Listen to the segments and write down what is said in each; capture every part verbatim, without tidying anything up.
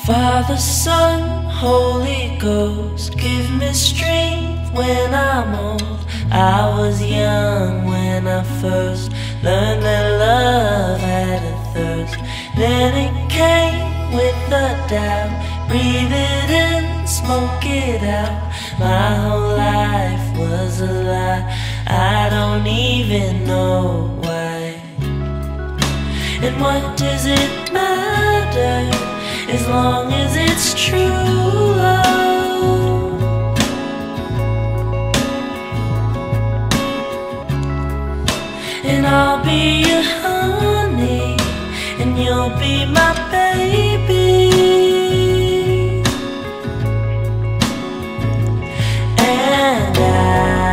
Father, Son, Holy Ghost, give me strength when I'm old. I was young when I first learned that love had a thirst. Then it came with a doubt. Breathe it in, smoke it out. My whole life was a lie. I don't even know why. And what does it matter, as long as it's true love? And I'll be your honey, and you'll be my baby. And I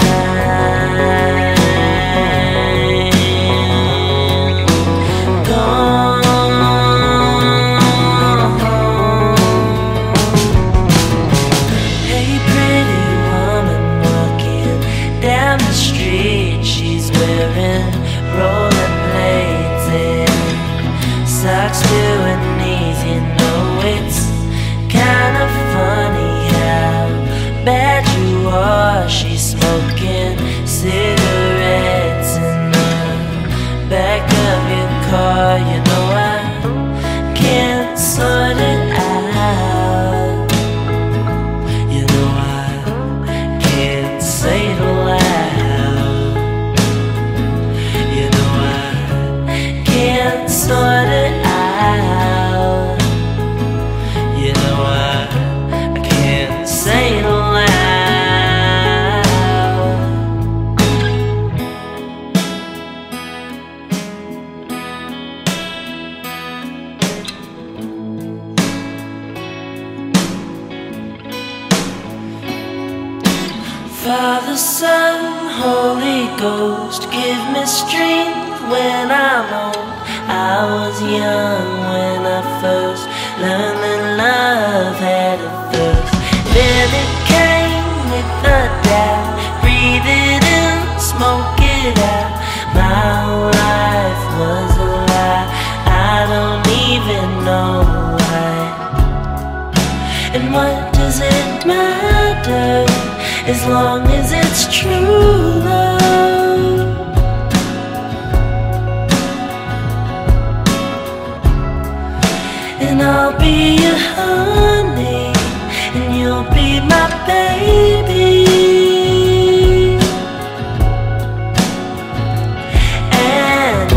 socks to her knees. You know it's kinda funny how bad you are. She's smoking cigarettes in the back of your car. You know I can't sort it out. You know I can't say it aloud. You know I can't sort it out. You know I, I can't say it aloud. Father, Son, Holy Ghost, give me strength when I'm old. I was young when I first learned that love had a thirst. Then it came with a doubt. Breathe it in, smoke it out. My whole life was a lie. I don't even know why. And what does it matter, as long as it's true love? And I'll be your honey, and you'll be my baby. And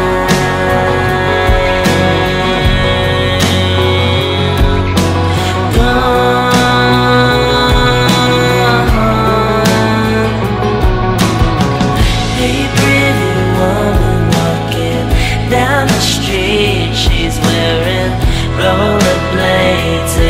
I'm gone. Hey, pretty woman walking down the street, she's wearing rollerblades